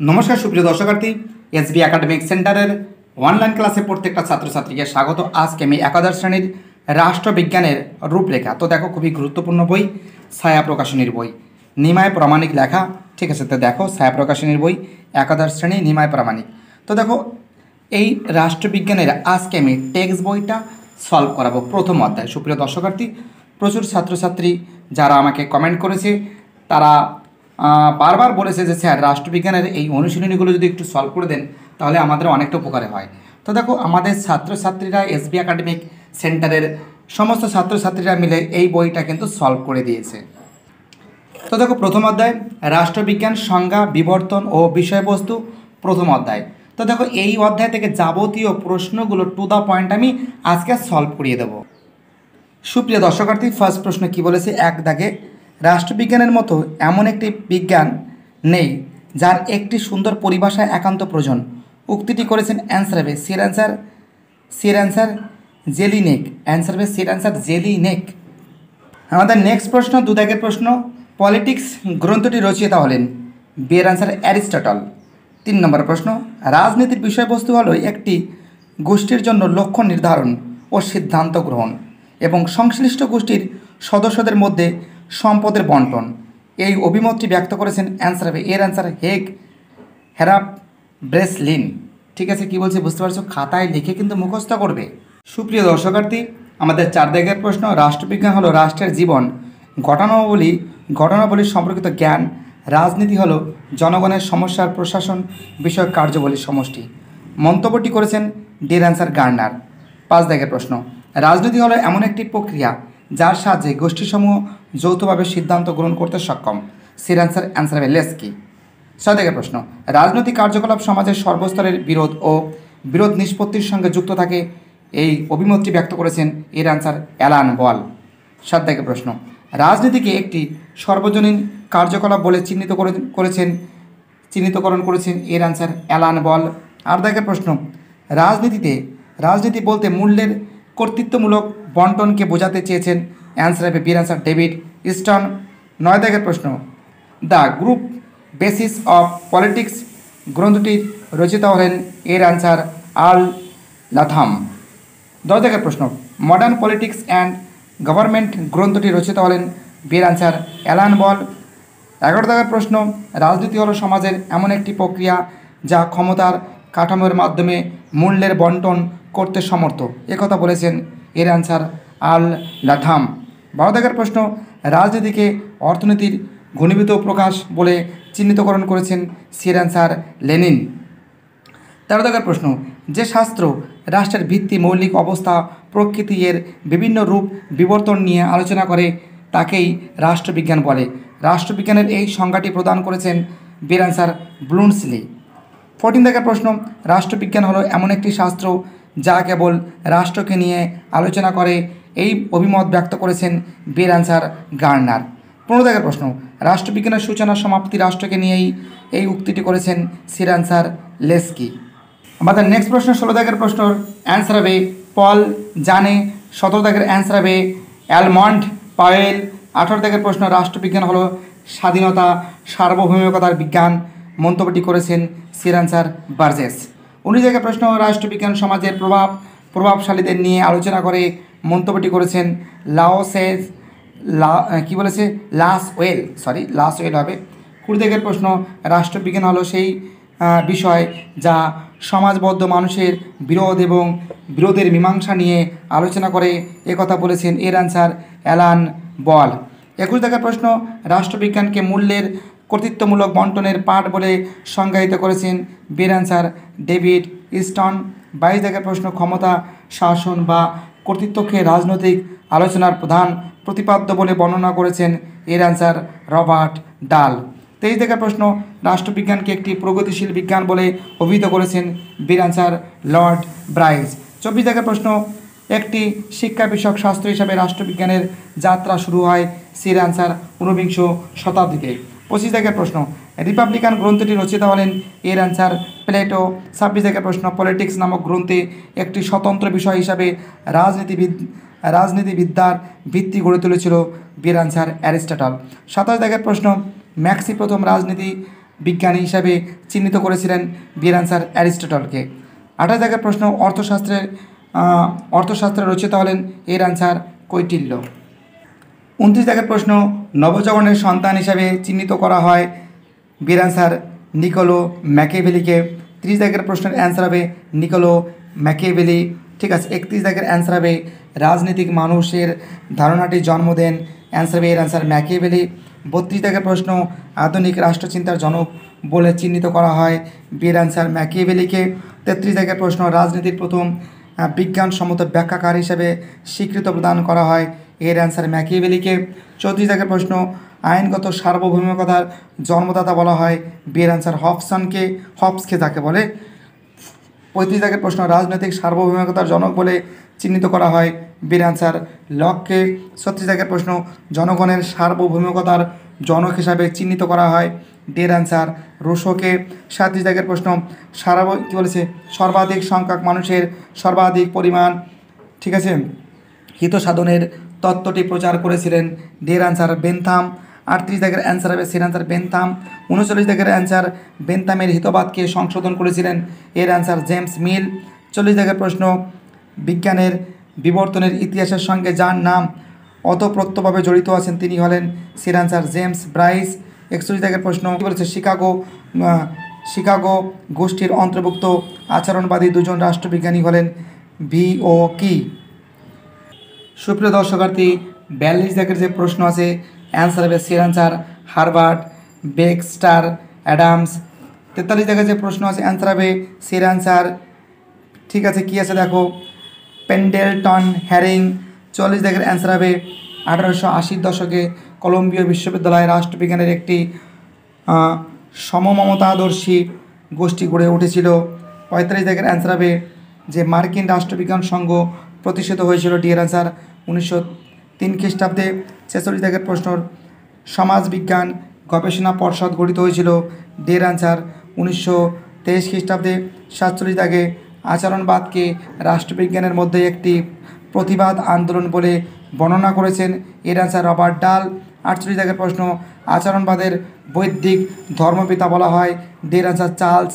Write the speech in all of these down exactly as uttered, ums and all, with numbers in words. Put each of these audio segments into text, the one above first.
নমস্কার সুপ্রিয় দর্শকার্থী, এসবি একাডেমিক সেন্টারের অনলাইন ক্লাসে প্রত্যেকটা ছাত্রছাত্রীকে স্বাগত। আজকে আমি একাদশ শ্রেণীর রাষ্ট্রবিজ্ঞানের রূপরেখা। তো দেখো, খুবই গুরুত্বপূর্ণ বই, ছায়া প্রকাশনীর বই, নিমায় প্রামাণিক লেখা। ঠিক আছে, তো দেখো ছায়া প্রকাশনীর বই, একাদশ শ্রেণী, নিমায় প্রামাণিক। তো দেখো, এই রাষ্ট্রবিজ্ঞানের আজকে আমি টেক্সট বইটা সলভ করাবো, প্রথম অধ্যায়। সুপ্রিয় দর্শকার্থী, প্রচুর ছাত্রছাত্রী যারা আমাকে কমেন্ট করেছে তারা বারবার বলেছে যে স্যার রাষ্ট্রবিজ্ঞানের এই অনুশীলনীগুলো যদি একটু সলভ করে দেন তাহলে আমাদের অনেকটা উপকারে হয়। তো দেখো, আমাদের ছাত্রছাত্রীরা এসবি একাডেমিক সেন্টারের সমস্ত ছাত্রছাত্রীরা মিলে এই বইটা কিন্তু সলভ করে দিয়েছে। তো দেখো, প্রথম অধ্যায় রাষ্ট্রবিজ্ঞান, সংজ্ঞা, বিবর্তন ও বিষয়বস্তু, প্রথম অধ্যায়। তো দেখো, এই অধ্যায় থেকে যাবতীয় প্রশ্নগুলো টু দ্য পয়েন্ট আমি আজকে সলভ করিয়ে দেবো। সুপ্রিয় দর্শকার্থী, ফার্স্ট প্রশ্ন কি বলেছে, এক দাগে রাষ্ট্রবিজ্ঞানের মতো এমন একটি বিজ্ঞান নেই যার একটি সুন্দর পরিভাষা একান্ত প্রয়োজন। উক্তিটি করেছেন অ্যান্সার হবে sir answer sir answer Jellinek. Answer হবে সির অ্যান্সার জেলিনেক। আমাদের নেক্সট প্রশ্ন, দু দাগের প্রশ্ন, পলিটিক্স গ্রন্থটি রচয়িতা হলেন। বিয়ের অ্যান্সার অ্যারিস্টটল। তিন নম্বর প্রশ্ন, রাজনীতির বিষয়বস্তু হলো একটি গোষ্ঠীর জন্য লক্ষ্য নির্ধারণ ও সিদ্ধান্ত গ্রহণ এবং সংশ্লিষ্ট গোষ্ঠীর সদস্যদের মধ্যে সম্পদের বন্টন। এই অভিমতটি ব্যক্ত করেছেন অ্যান্সার হবে এর অ্যান্সার হেগ হেরাপ ব্রেসলিন। ঠিক আছে, কি বলছে বুঝতে পারছো? খাতায় লিখে কিন্তু মুখস্থ করবে। সুপ্রিয় দর্শকার্থী, আমাদের চার দাগের প্রশ্ন, রাষ্ট্রবিজ্ঞান হলো রাষ্ট্রের জীবন ঘটনাবলী ঘটনাবলী সম্পর্কিত জ্ঞান। রাজনীতি হলো জনগণের সমস্যার প্রশাসন বিষয়ক কার্যবলীর সমষ্টি। মন্তব্যটি করেছেন ডির অ্যান্সার গার্নার। পাঁচ দাগের প্রশ্ন, রাজনীতি হলো এমন একটি প্রক্রিয়া যার সাহায্যে গোষ্ঠীসমূহ যৌথভাবে সিদ্ধান্ত গ্রহণ করতে সক্ষম। সির অ্যান্সার অ্যান্সার হবে লেস্কি। ছয় দাগের প্রশ্ন, রাজনৈতিক কার্যকলাপ সমাজের সর্বস্তরের বিরোধ ও বিরোধ নিষ্পত্তির সঙ্গে যুক্ত থাকে। এই অভিমতটি ব্যক্ত করেছেন এর অ্যান্সার অ্যালান বল। সাত দাগের প্রশ্ন, রাজনীতিকে একটি সর্বজনীন কার্যকলাপ বলে চিহ্নিত করে করেছেন চিহ্নিতকরণ করেছেন এর অ্যান্সার অ্যালান বল। আট দাগের প্রশ্ন, রাজনীতিতে রাজনীতি বলতে মূল্যের কর্তৃত্বমূলক বন্টনকে বোঝাতে চেয়েছেন। অ্যান্সার হবে বির অ্যান্সার ডেভিড ইস্টন। নয় দাগের প্রশ্ন, the group basis of politics গ্রন্থটির রচিতা হলেন এর অ্যান্সার আর্ল লাথাম। দশ দাগের প্রশ্ন, মডার্ন পলিটিক্স অ্যান্ড গভর্নমেন্ট গ্রন্থটি রচিতা হলেন বির অ্যান্সার অ্যালান বল। এগারো দাগের প্রশ্ন, রাজনীতি হলো সমাজের এমন একটি প্রক্রিয়া যা ক্ষমতার কাঠামোর মাধ্যমে মূল্যের বন্টন করতে সমর্থ। একথা বলেছেন এর অ্যান্সার আল লাথাম। বারো দাগের প্রশ্ন, রাজনীতিকে অর্থনীতির ঘনীভূত প্রকাশ বলে চিহ্নিতকরণ করেছেন সির অ্যান্সার লেনিন। তেরো দাগের প্রশ্ন, যে শাস্ত্র রাষ্ট্রের ভিত্তি, মৌলিক অবস্থা, প্রকৃতি, এর বিভিন্ন রূপ বিবর্তন নিয়ে আলোচনা করে তাকেই রাষ্ট্রবিজ্ঞান বলে। রাষ্ট্রবিজ্ঞানের এই সংজ্ঞাটি প্রদান করেছেন বির অ্যান্সার ব্লুমসলি। ফোরটিন দাগের প্রশ্ন, রাষ্ট্রবিজ্ঞান হলো এমন একটি শাস্ত্র যা কেবল রাষ্ট্রকে নিয়ে আলোচনা করে। এই অভিমত ব্যক্ত করেছেন বির অ্যান্সার গার্নার। পনেরো দাগের প্রশ্ন, রাষ্ট্রবিজ্ঞানের সূচনা সমাপ্তি রাষ্ট্রকে নিয়েই। এই উক্তিটি করেছেন সির অ্যান্সার লেস্কি। আমাদের নেক্সট প্রশ্ন, ষোলো দাগের প্রশ্নর অ্যান্সার হবে পল জানে। সতেরো দাগের অ্যান্সার হবে অ্যালমন্ড পাওয়েল। আঠারো দাগের প্রশ্ন, রাষ্ট্রবিজ্ঞান হলো স্বাধীনতা সার্বভৌমিকতার বিজ্ঞান। মন্তব্যটি করেছেন সির অ্যান্সার বার্জেস। উনিশ দাগের প্রশ্ন, রাষ্ট্রবিজ্ঞান সমাজের প্রভাব প্রভাবশালীদের নিয়ে আলোচনা করে। মন্তব্যটি করেছেন লাওসেজ লা কী বলেছে Lasswell sorry Lasswell হবে। কুড়ি দাগের প্রশ্ন, রাষ্ট্রবিজ্ঞান হলো সেই বিষয় যা সমাজবদ্ধ মানুষের বিরোধ এবং বিরোধের মীমাংসা নিয়ে আলোচনা করে। একথা বলেছেন এর অ্যান্সার অ্যালান বল। একুশ দাগের প্রশ্ন, রাষ্ট্রবিজ্ঞানকে মূল্যের কর্তৃত্বমূলক বন্টনের পাঠ বলে সংজ্ঞায়িত করেছেন বির অ্যান্সার ডেভিড ইস্টন। বাইশ দাগের প্রশ্ন, ক্ষমতা, শাসন বা কর্তৃত্বকে রাজনৈতিক আলোচনার প্রধান প্রতিপাদ্য বলে বর্ণনা করেছেন এর অ্যান্সার রবার্ট ডাল। তেইশ দাগের প্রশ্ন, রাষ্ট্রবিজ্ঞানকে একটি প্রগতিশীল বিজ্ঞান বলে অভিহিত করেছেন বির অ্যান্সার লর্ড ব্রাইস। চব্বিশ দাগের প্রশ্ন, একটি শিক্ষা বিষয়ক শাস্ত্র হিসাবে রাষ্ট্রবিজ্ঞানের যাত্রা শুরু হয়। সির অ্যান্সার ঊনবিংশ শতাব্দীতে। পঁচিশ দাগের প্রশ্ন, রিপাবলিকান গ্রন্থটি রচিত হলেন এর অ্যান্সার প্লেটো। ছাব্বিশ দাগের প্রশ্ন, পলিটিক্স নামক গ্রন্থে একটি স্বতন্ত্র বিষয় হিসাবে রাজনীতিবিদ রাজনীতিবিদ্যার ভিত্তি গড়ে তুলেছিল বির অ্যান্সার অ্যারিস্টটল। সাতাশ দাগের প্রশ্ন, ম্যাক্সি প্রথম রাজনীতি বিজ্ঞানী হিসাবে চিহ্নিত করেছিলেন? বিয়ের অ্যান্সার অ্যারিস্টটলকে। আঠাশ দাগের প্রশ্ন, অর্থশাস্ত্রের অর্থশাস্ত্রে রচিত হলেন? এর অ্যান্সার কৈটিল্য। উনত্রিশ দাগের প্রশ্ন, নবজাগরণের সন্তান হিসাবে চিহ্নিত করা হয়? বিয়ের অ্যান্সার নিকোলো ম্যাকিয়াভেলিকে। ত্রিশ দাগের প্রশ্নের অ্যান্সার হবে নিকোলো ম্যাকিয়াভেলি। ঠিক আছে। একত্রিশ দাগের অ্যান্সার হবে রাজনীতিক মানুষের ধারণাটি জন্ম দেন? অ্যান্সার হবে এর অ্যান্সার ম্যাকিয়াভেলি। বত্রিশ দাগের প্রশ্ন, আধুনিক রাষ্ট্রচিন্তার জনক বলে চিহ্নিত করা হয়? বিয়ের অ্যান্সার ম্যাকিয়াভেলিকে। তেত্রিশ দাগের প্রশ্ন, রাজনীতির প্রথম বিজ্ঞানসম্মত ব্যাখ্যাকার হিসেবে স্বীকৃত প্রদান করা হয়? এর অ্যান্সার ম্যাকিয়াভেলিকে। চৌত্রিশ দাগের প্রশ্ন, আইনগত সার্বভৌমিকতার জন্মদাতা বলা হয়? বিয়ের অ্যান্সার হবসনকে হবসকে যাকে বলে। পঁয়ত্রিশ দাগের প্রশ্ন, রাজনৈতিক সার্বভৌমিকতার জনক বলে চিহ্নিত করা হয়? বিয়ের অ্যান্সার লককে। ছত্রিশ দাগের প্রশ্ন, জনগণের সার্বভৌমিকতার জনক হিসাবে চিহ্নিত করা হয়? ডের অ্যান্সার রুশোকে। সাঁত্রিশ দাগের প্রশ্ন, সারা কী বলেছে? সর্বাধিক সংখ্যক মানুষের সর্বাধিক পরিমাণ, ঠিক আছে, হিত সাধনের তত্ত্বটি প্রচার করেছিলেন? ডের অ্যান্সার বেনথাম। আটত্রিশ দাগের অ্যান্সার হবে সের অ্যান্সার বেনথাম। উনচল্লিশ দাগের অ্যান্সার বেনথামের হিতবাদকে সংশোধন করেছিলেন? এর অ্যান্সার জেমস মিল। চল্লিশ দাগের প্রশ্ন, বিজ্ঞানের বিবর্তনের ইতিহাসের সঙ্গে যার নাম অতপ্রত্যভাবে জড়িত আছেন তিনি হলেন? সের অ্যান্সার জেমস ব্রাইস। একচল্লিশ দাগের প্রশ্ন, কী বলেছে? শিকাগো শিকাগো গোষ্ঠীর অন্তর্ভুক্ত আচরণবাদী দুজন রাষ্ট্রবিজ্ঞানী হলেন? ভি ও কি। সুপ্রিয় দর্শকার্থী, বিয়াল্লিশ দাগের যে প্রশ্ন আছে অ্যান্সার হবে সের অ্যান্সার হার্বার্ট বেক্সটার অ্যাডামস। তেতাল্লিশ দাগের যে প্রশ্ন আছে অ্যান্সার হবে সের অ্যান্সার, ঠিক আছে, কী আছে দেখো, পেন্ডেলটন হ্যারিং। চল্লিশ দাগের অ্যান্সার হবে আঠারোশো আশির দশকে কলম্বিয়া বিশ্ববিদ্যালয়ে রাষ্ট্রবিজ্ঞানের একটি সমমমতাদর্শী গোষ্ঠী গড়ে উঠেছিল? পঁয়তাল্লিশ দাগের অ্যান্সার হবে যে মার্কিন রাষ্ট্রবিজ্ঞান সংঘ প্রতিষ্ঠিত হয়েছিল? ডি এর অ্যান্সার উনিশশো তিন খ্রিস্টাব্দে। ছেচল্লিশ দাগের প্রশ্ন, সমাজবিজ্ঞান গবেষণা পর্ষদ গঠিত হয়েছিল? ডি এর অ্যান্সার উনিশশো তেইশ খ্রিস্টাব্দে। সাতচল্লিশ দাগে আচরণবাদকে রাষ্ট্রবিজ্ঞানের মধ্যে একটি প্রতিবাদ আন্দোলন বলে বর্ণনা করেছেন? এর অ্যান্সার রবার্ট ডাল। আটচল্লিশ দাগের প্রশ্ন, আচরণবাদের বৈদিক ধর্মপিতা বলা হয়? ডি এর অ্যান্সার চার্লস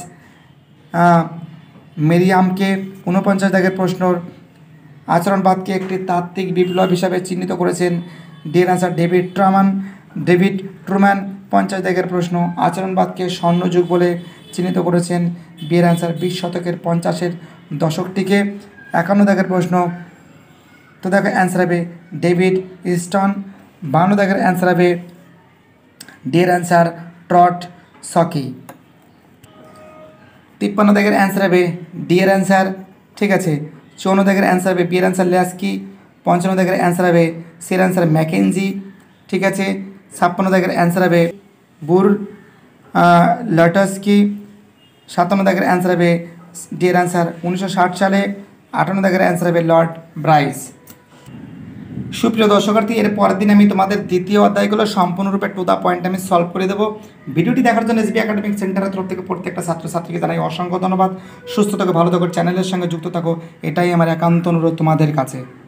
মেরিয়ামকে। ঊনপঞ্চাশ দাগের প্রশ্ন, আচরণবাদকে একটি তাত্ত্বিক বিপ্লব হিসাবে চিহ্নিত করেছেন? ডি এর answer David Truman David Truman. পঞ্চাশ দাগের প্রশ্ন, আচরণবাদকে স্বর্ণযুগ বলে চিহ্নিত করেছেন? বি এর অ্যান্সার বিশ শতকের পঞ্চাশের দশকটিকে। একান্ন দাগের প্রশ্ন, তো দেখো অ্যান্সার হবে ডেভিড ইস্টন। বান্ন দাগের অ্যান্সার হবে ডি এর অ্যান্সার ট্রট সকি। তিপ্পান্ন দাগের অ্যান্সার হবে ডি এর অ্যান্সার, ঠিক আছে। চৌন্ন দাগের অ্যান্সার হবে বি এর অ্যান্সার ল্যাস্কি। পঞ্চান্ন দাগের অ্যান্সার হবে সির অ্যান্সার ম্যাকেনজি, ঠিক আছে। ছাপ্পান্ন দাগের অ্যান্সার হবে বুর লটস্কি। সাতান্ন দাগের অ্যান্সার হবে ডি এর অ্যান্সার উনিশশো ষাট সালে। আটান্ন দাগের অ্যান্সার হবে লর্ড ব্রাইস। সুপ্রিয় দর্শকার্থী, এর পরের দিন আমি তোমাদের দ্বিতীয় অধ্যায়গুলো সম্পূর্ণরূপে টু দ্য পয়েন্ট আমি সলভ করে দেবো। ভিডিওটি দেখার জন্য এসবি একাডেমিক সেন্টারের তরফ থেকে প্রত্যেকটা ছাত্রছাত্রীকে জানাই অসংখ্য ধন্যবাদ। সুস্থ থাকো, ভালো থাকো, চ্যানেলের সঙ্গে যুক্ত থাকো, এটাই আমার একান্ত অনুরোধ তোমাদের কাছে।